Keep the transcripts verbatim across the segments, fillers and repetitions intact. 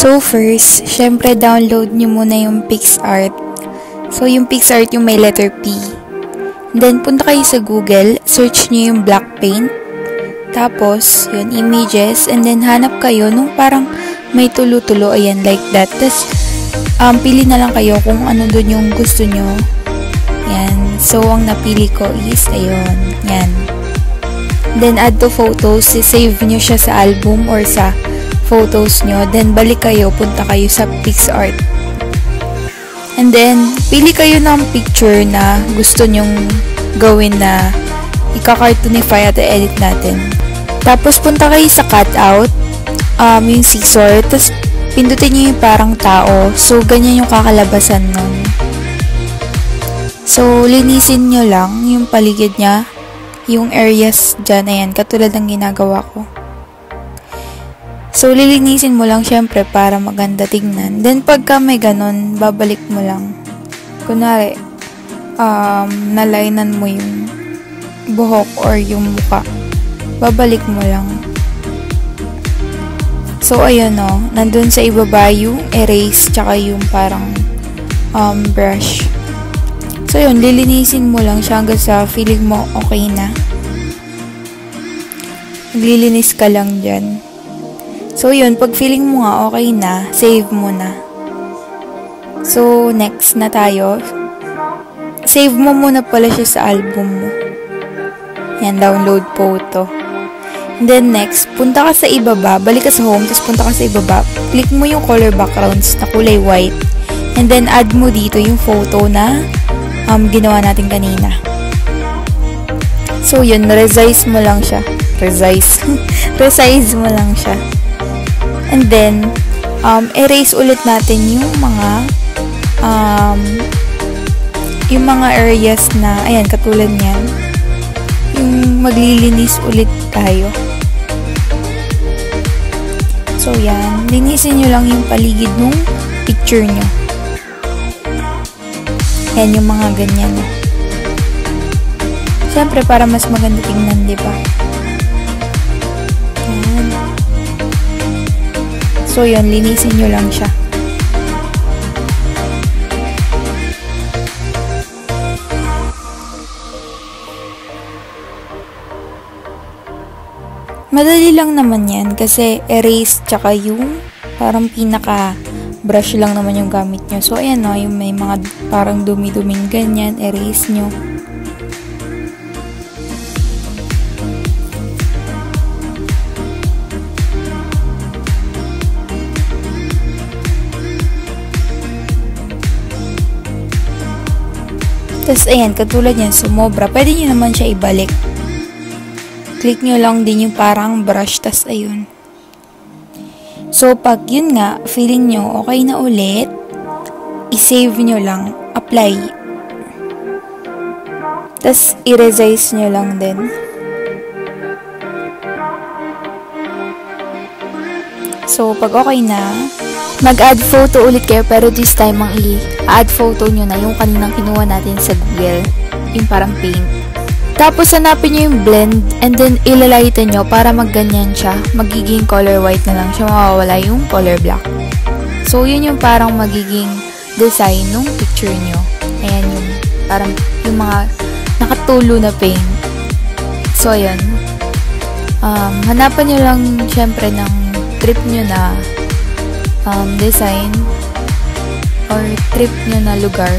So first, syempre download nyo muna yung PixArt. So yung PixArt yung may letter P. Then punta kayo sa Google, search nyo yung black paint. Tapos, yun, images, and then hanap kayo nung parang may tulo-tulo, ayan, like that. Tapos, um, pili na lang kayo kung ano dun yung gusto nyo. Yan. So, ang napili ko is, ayun, yan. Then, add to photos, save nyo siya sa album or sa photos nyo. Then, balik kayo, punta kayo sa PixArt. And then, pili kayo ng picture na gusto nyong gawin na ika-cartoonify at edit natin. Tapos, punta kayo sa cutout, um, yung scissor, tapos pindutin nyo yung parang tao. So, ganyan yung kakalabasan nun. So, linisin nyo lang yung paligid niya, yung areas dyan, ayan, katulad ng ginagawa ko. So, lilinisin mo lang syempre para maganda tignan. Then, pagka may ganun, babalik mo lang. Kunwari, um, nalainan mo yung buhok or yung muka. Babalik mo lang. So, ayun o. Nandun sa ibaba yung erase tsaka yung parang um, brush. So, yun. Lilinisin mo lang siya hanggang sa feeling mo okay na. Maglilinis ka lang dyan. So, yun. Pag feeling mo nga okay na, save mo na. So, next na tayo. Save mo muna pala siya sa album mo. Yan, download photo. And then next, punta ka sa ibaba, balik ka sa home, tapos punta ka sa ibaba, click mo yung color backgrounds na kulay white, and then add mo dito yung photo na um, ginawa natin kanina. So yun, resize mo lang siya. Resize. Resize mo lang siya. And then, um, erase ulit natin yung mga um, yung mga areas na, ayan, katulad niyan. Yung maglilinis ulit tayo. So, yan. Linisin nyo lang yung paligid nung picture nyo. Yan, yung mga ganyan. Siyempre, para mas maganda tingnan, di ba? Yan. So, yan. Linisin nyo lang siya. Madali lang naman yan kasi erase tsaka yung parang pinaka brush lang naman yung gamit nyo. So, ayan o, yung may mga parang dumi-duming ganyan, erase nyo. Tapos, ayan, katulad yan, sumobra. Pwede nyo naman siya ibalik. Click nyo lang din yung parang brush, tas ayun. So, pag yun nga, feeling nyo okay na ulit, i-save nyo lang, apply. Tas, i-resize nyo lang din. So, pag okay na, mag-add photo ulit kayo, pero this time, ang i-add photo nyo na yung kaninang kinuha natin sa Google, yung parang paint. Tapos, hanapin nyo yung blend and then ilalighten nyo para magganyan siya. Magiging color white na lang siya. Mawawala yung color black. So, yun yung parang magiging design ng picture nyo. Ayan yung parang yung mga nakatulo na paint. So, ayan. Um, hanapan nyo lang syempre ng trip nyo na um, design or trip nyo na lugar.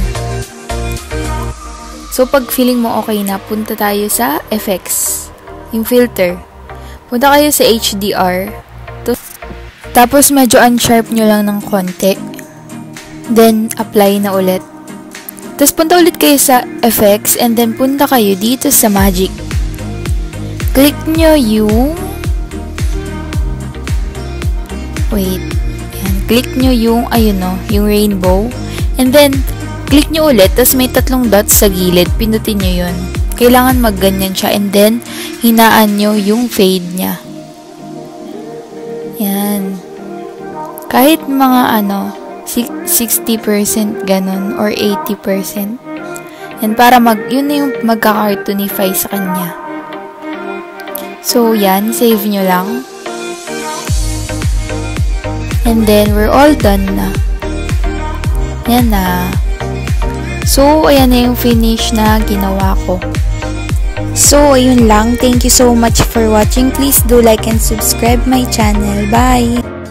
So, pag feeling mo okay na, punta tayo sa effects, yung filter. Punta kayo sa H D R. Tapos, medyo unsharp nyo lang ng konti. Then, apply na ulit. Tapos, punta ulit kayo sa effects and then punta kayo dito sa magic. Click nyo yung wait. Yan. Click nyo yung, ayun o, yung rainbow. And then, click nyo ulit, tapos may tatlong dots sa gilid, pindutin nyo yun. Kailangan magganyan siya, and then, hinaan nyo yung fade niya. Yan. Kahit mga ano, sixty percent ganun, or eighty percent. Yan, para mag, yun na yung magka-cartoonify sa kanya. So, yan, save nyo lang. And then, we're all done na. Yan na. So, ayan na yung finish na ginawa ko. So, ayun lang. Thank you so much for watching. Please do like and subscribe my channel. Bye!